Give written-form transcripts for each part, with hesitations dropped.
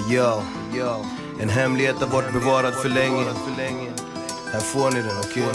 Yo, en hemlighet har varit bevarad för länge. Här får ni den, okej?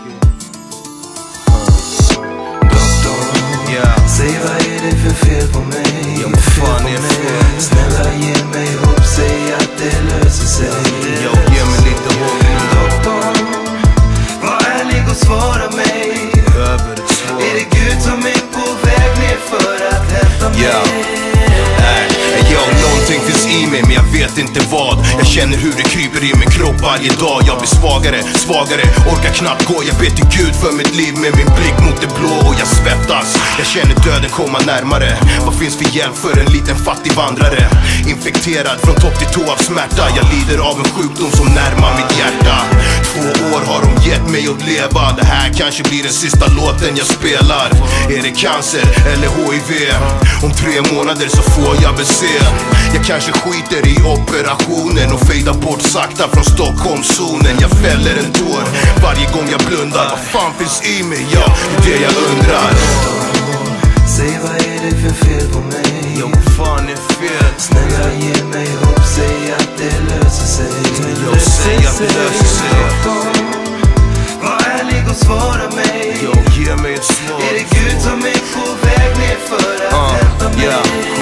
Säg vad är det för fel på mig? Ja, vad fan är fel? Snälla ge mig hopp, säg att det löser sig. Jag ge mig lite hopp nu. Doktorn, var ärlig och svara mig. Över ett svar. Är det Gud som är på väg ner för att hämta mig? Någonting finns i mig men jag vet inte vad. Jag känner hur det kryper i min kropp varje dag. Jag blir svagare, orkar knappt gå. Jag ber till Gud för mitt liv med min blick mot det blå. Och jag svettas, jag känner döden komma närmare. Vad finns för hjälp för en liten fattig vandrare? Infekterad från topp till tå av smärta. Jag lider av en sjukdom som närmar mitt hjärta. 2 år har de gett mig att leva. Det här kanske blir den sista låten jag spelar. Är det cancer eller HIV? Om 3 månader så får jag besked. Jag kanske skiter i operationen och fejdar bort sakta från Stockholmszonen. Jag fäller en tår varje gång jag blundar. Vad fan finns i mig? Ja, det är det jag undrar. Säg vad är det för fel på mig? Ja, vad fan är fel? Snälla ge mig hopp, säg att det löser sig. Jag säger att det löser sig. Var ärlig och svara mig. Jag ger mig ett svar. Är det Gud som är på väg ner för att hämta mig?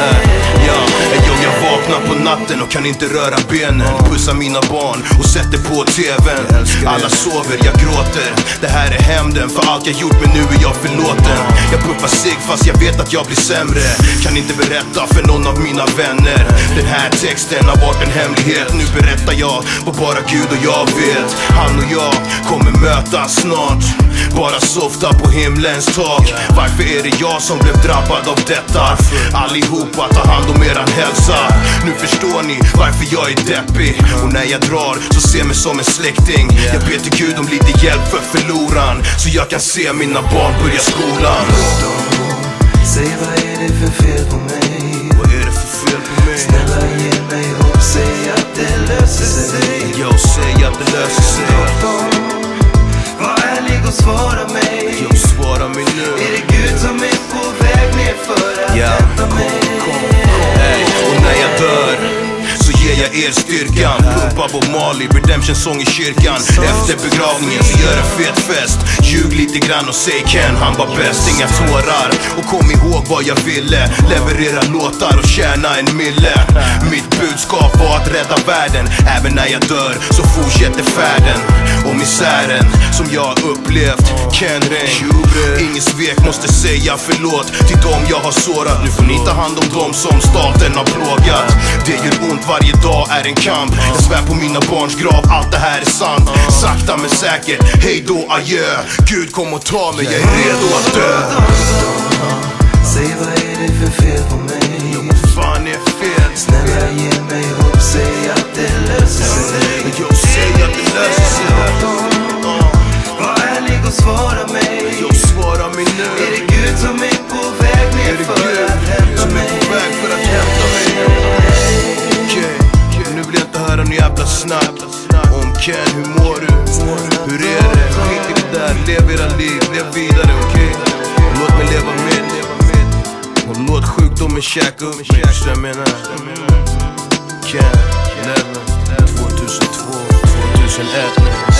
Jag vaknar på natten och kan inte röra benen. Pussar mina barn och sätter på tvn. Alla sover, jag gråter. Det här är hämnden för allt jag gjort, men nu är jag förlåten. Jag puffar sig fast jag vet att jag blir sämre. Kan inte berätta för någon av mina vänner. Den här texten har varit en hemlighet. Nu berättar jag vad bara Gud och jag vet. Han och jag kommer mötas snart. Bara softa på himlens tak. Varför är det jag som blev drabbad av detta? Allihopa ta hand om eran hälsa. Nu förstår ni varför jag är deppig. Och när jag drar så ser mig som en släkting. Jag ber till Gud om lite hjälp för förloran, så jag kan se mina barn börja skolan. Säg vad är det för fel på mig? Vad är det för fel på mig? Snälla ge mig hopp, säg att det löser sig. Jag säger att det löser sig. Var ärlig och svara mig. Jag svarar mig nu. Är det Gud som är på väg ner för att hämta mig? Och när jag dör så ger jag er styrkan. Pumpa Bob Marley, redemption-sång i kyrkan. Efter begravningen så gör en fet fest. Ljug lite grann och säg Ken, han var bäst. Inga tårar, och kom ihåg vad jag ville. Leverera låtar och tjäna en mille. Mitt budskap var att rädda världen. Även när jag dör så fortsätter färden. Och misären som jag har upplevt. Ken Rain, ingen svek, måste säga förlåt till dem jag har sårat. Nu får ni ta hand om dem som staten har plågat. Det gör ont, varje dag är en kamp. Jag svär på mina barns grav, allt det här är sant. Sakta men säkert, hej då, adjö. Gud kom och ta mig, jag är redo att dö. Säg vad är det för fel på mig? Jo, vad fan är fel? Snälla ge mig hopp, säg att det löser sig. Jag säger att det löser sig. Var ärlig och svara mig. Jag svarar mig nu. Är det Gud som är på väg ner för att hämta mig? Okej, nu vill jag inte höra någon jävla snack om Ken, hur mår du? Hur är det? Skit i det där, lev era liv, lev vidare, okej? Låt mig leva mitt. Och låt sjukdomen käka upp mig, så jag menar Ken, 11, 2002, 2001.